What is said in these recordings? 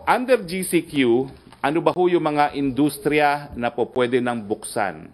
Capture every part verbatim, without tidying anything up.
under G C Q, ano ba ho yung mga industriya na po pwede nang buksan?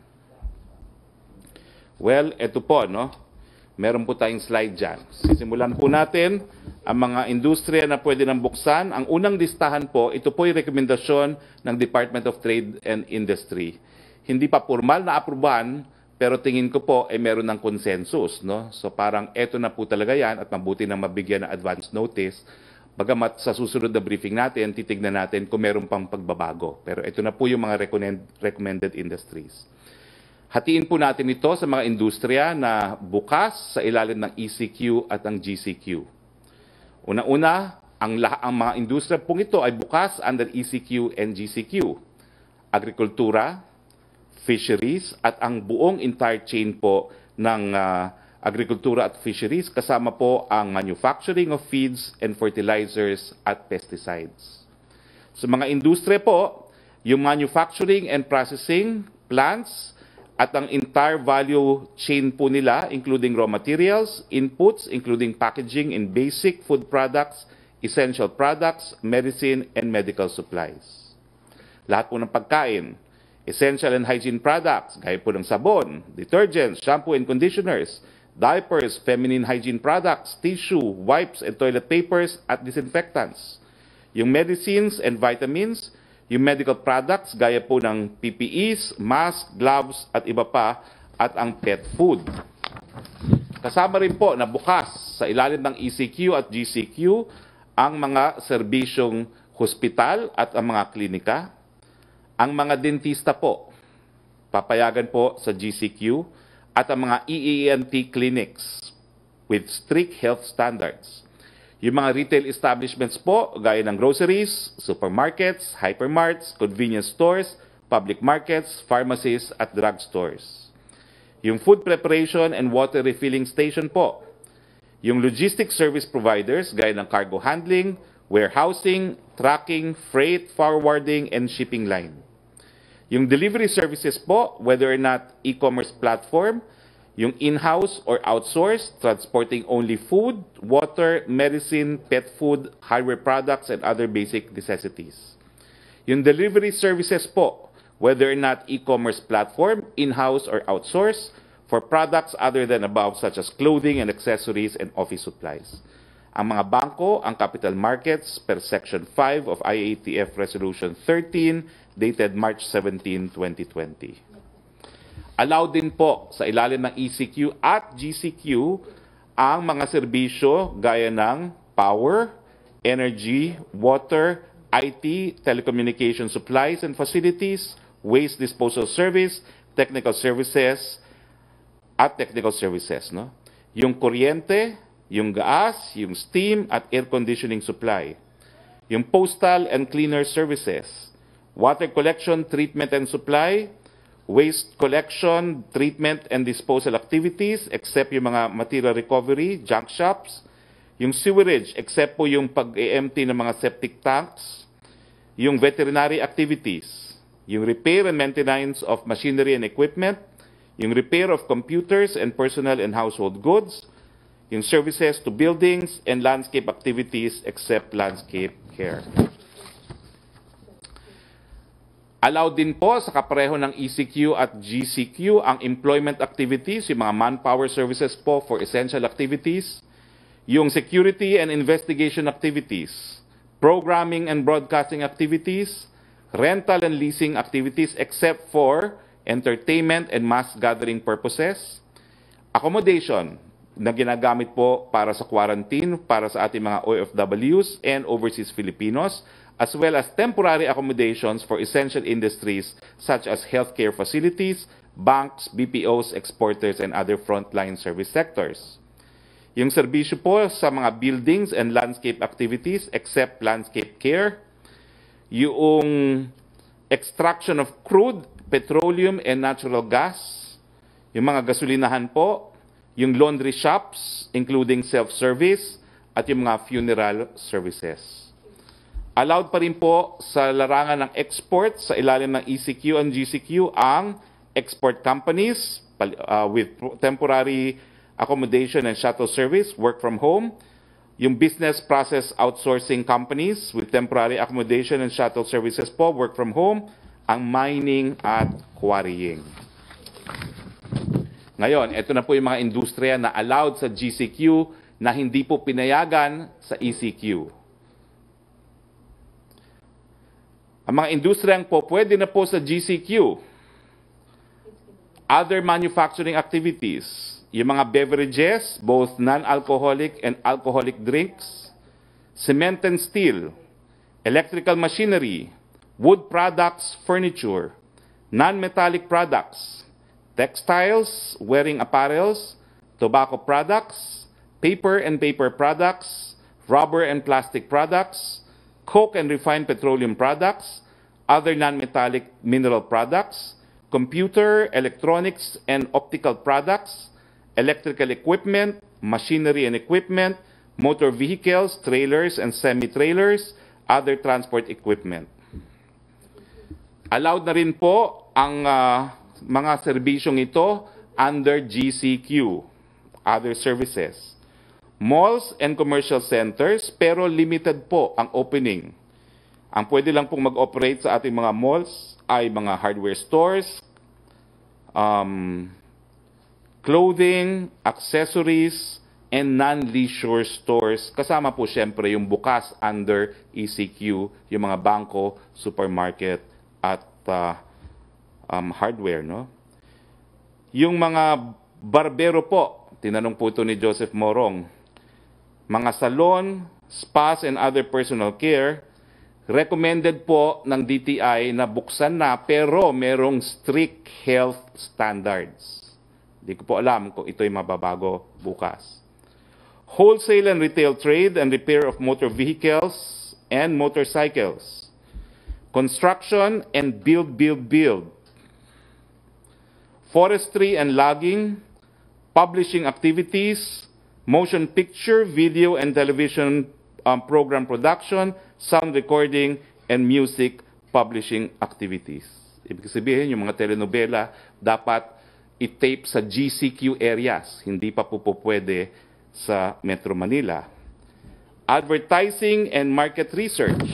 Well, ito po, no? Meron po tayong slide dyan. Sisimulan po natin ang mga industriya na pwede nang buksan. Ang unang listahan po, ito po yung rekomendasyon ng Department of Trade and Industry. Hindi pa formal na aprubahan, pero tingin ko po ay eh, meron ng consensus, no? So parang eto na po talaga yan at mabuti nang mabigyan ng advance notice. Bagamat sa susunod na briefing natin, titignan natin kung meron pang pagbabago. Pero ito na po yung mga recommend, recommended industries. Hatiin po natin ito sa mga industriya na bukas sa ilalim ng E C Q at ang G C Q. Una-una, ang, ang mga industriya pong ito ay bukas under E C Q and G C Q. Agrikultura, fisheries, at ang buong entire chain po ng uh, agrikultura at fisheries, kasama po ang manufacturing of feeds and fertilizers at pesticides. Sa mga industriya po, yung manufacturing and processing plants at ang entire value chain po nila, including raw materials, inputs, including packaging and basic food products, essential products, medicine, and medical supplies. Lahat po ng pagkain, essential and hygiene products, gaya po ng sabon, detergents, shampoo and conditioners, diapers, feminine hygiene products, tissue, wipes and toilet papers at disinfectants. Yung medicines and vitamins, yung medical products gaya po ng P P Es, mask, gloves at iba pa, at ang pet food. Kasama rin po na bukas sa ilalim ng E C Q at G C Q ang mga serbisyong hospital at ang mga klinika. Ang mga dentista po, papayagan po sa G C Q, at ang mga E E N T clinics with strict health standards. Yung mga retail establishments po, gaya ng groceries, supermarkets, hypermarts, convenience stores, public markets, pharmacies, at drugstores. Yung food preparation and water refilling station po. Yung logistics service providers, gaya ng cargo handling, warehousing, tracking, freight, forwarding, and shipping line. Yung delivery services po, whether or not e-commerce platform, yung in-house or outsourced, transporting only food, water, medicine, pet food, hardware products, and other basic necessities. Yung delivery services po, whether or not e-commerce platform, in-house or outsourced, for products other than above such as clothing and accessories and office supplies. Ang mga bangko, ang capital markets per Section five of I A T F Resolution thirteen dated March seventeenth, twenty twenty. Allowed din po sa ilalim ng E C Q at G C Q ang mga serbisyo gaya ng power, energy, water, I T, telecommunication supplies and facilities, waste disposal service, technical services, at technical services. No? Yung kuryente, yung gas, yung steam, at air conditioning supply. Yung postal and cleaner services. Water collection, treatment and supply. Waste collection, treatment and disposal activities, except yung mga material recovery, junk shops. Yung sewerage, except po yung pag-empty ng mga septic tanks. Yung veterinary activities. Yung repair and maintenance of machinery and equipment. Yung repair of computers and personal and household goods. Yung services to buildings and landscape activities except landscape care. Allowed din po sa kapareho ng E C Q at G C Q ang employment activities, yung mga manpower services po for essential activities, yung security and investigation activities, programming and broadcasting activities, rental and leasing activities except for entertainment and mass gathering purposes, accommodation na ginagamit po para sa quarantine, para sa ating mga O F Ws and overseas Filipinos, as well as temporary accommodations for essential industries such as healthcare facilities, banks, B P Os, exporters, and other frontline service sectors. Yung serbisyo po sa mga buildings and landscape activities except landscape care, yung extraction of crude, petroleum, and natural gas, yung mga gasolinahan po, yung laundry shops, including self-service, at yung mga funeral services. Allowed pa rin po sa larangan ng export sa ilalim ng E C Q and G C Q ang export companies uh, with temporary accommodation and shuttle service, work from home, Yung business process outsourcing companies with temporary accommodation and shuttle services po, work from home, ang mining at quarrying. Ngayon, ito na po yung mga industriya na allowed sa G C Q na hindi po pinayagan sa E C Q. Ang mga industriyang po pwede na po sa G C Q, other manufacturing activities, yung mga beverages, both non-alcoholic and alcoholic drinks, cement and steel, electrical machinery, wood products, furniture, non-metallic products, textiles, wearing apparels, tobacco products, paper and paper products, rubber and plastic products, coke and refined petroleum products, other non-metallic mineral products, computer, electronics, and optical products, electrical equipment, machinery and equipment, motor vehicles, trailers and semi-trailers, other transport equipment. Allowed na rin po ang uh, mga serbisyong ito under G C Q, other services. Malls and commercial centers, pero limited po ang opening. Ang pwede lang pong mag-operate sa ating mga malls ay mga hardware stores, um, clothing, accessories, and non-leisure stores. Kasama po siyempre yung bukas under E C Q, yung mga bangko, supermarket, at uh, um, hardware. No? Yung mga barbero po, tinanong po ito ni Joseph Morong, mga salon, spas, and other personal care, recommended po ng D T I na buksan na pero merong strict health standards. Hindi ko po alam kung ito'y mababago bukas. Wholesale and retail trade and repair of motor vehicles and motorcycles. Construction and build, build, build. Forestry and logging, publishing activities, motion picture, video, and television um, program production, sound recording, and music publishing activities. Ibig sabihin, yung mga telenovela dapat i-tape sa G C Q areas, hindi pa po po pwede sa Metro Manila. Advertising and market research.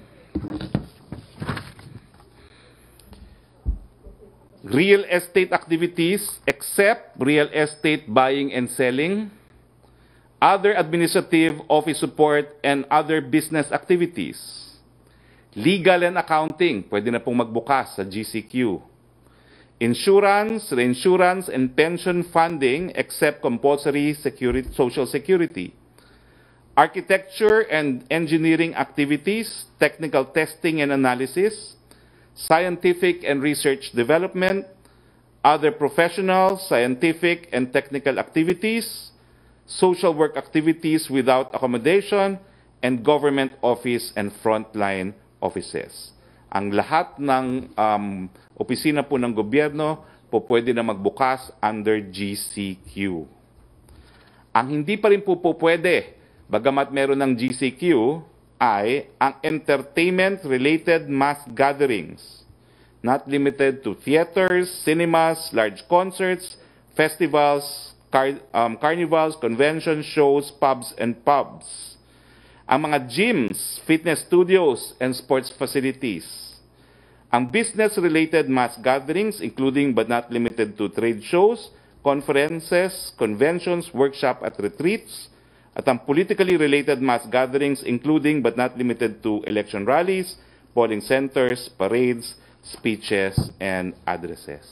Real estate activities except real estate buying and selling. Other administrative, office support, and other business activities. Legal and accounting, pwede na pong magbukas sa G C Q. Insurance, reinsurance, and pension funding except compulsory security, social security. Architecture and engineering activities, technical testing and analysis, scientific and research development, other professional, scientific, and technical activities, social work activities without accommodation, and government office and frontline offices. Ang lahat ng um, opisina po ng gobyerno po pwede na magbukas under G C Q. Ang hindi pa rin po po pwede, bagamat meron ng G C Q, ay ang entertainment-related mass gatherings, not limited to theaters, cinemas, large concerts, festivals, car um, carnivals, conventions, shows, pubs, and pubs. Ang mga gyms, fitness studios, and sports facilities. Ang business-related mass gatherings, including but not limited to trade shows, conferences, conventions, workshop at retreats, at ang politically related mass gatherings, including but not limited to election rallies, polling centers, parades, speeches, and addresses.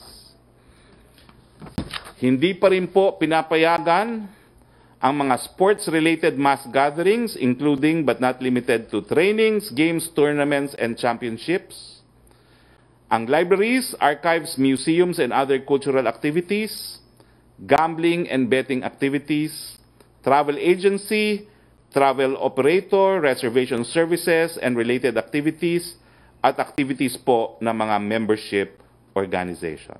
Hindi pa rin po pinapayagan ang mga sports-related mass gatherings, including but not limited to trainings, games, tournaments, and championships. Ang libraries, archives, museums, and other cultural activities, gambling and betting activities, travel agency, travel operator, reservation services, and related activities, at activities po ng mga membership organization.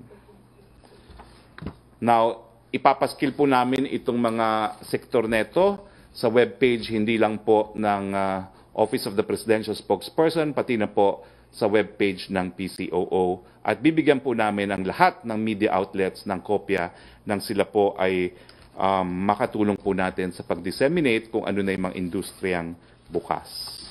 Now, ipapaskil po namin itong mga sektor neto sa webpage hindi lang po ng uh, Office of the Presidential Spokesperson, pati na po sa webpage ng P C O O. At bibigyan po namin ang lahat ng media outlets ng kopya nang sila po ay um, makatulong po natin sa pag-disseminate kung ano na yung mga industriyang bukas.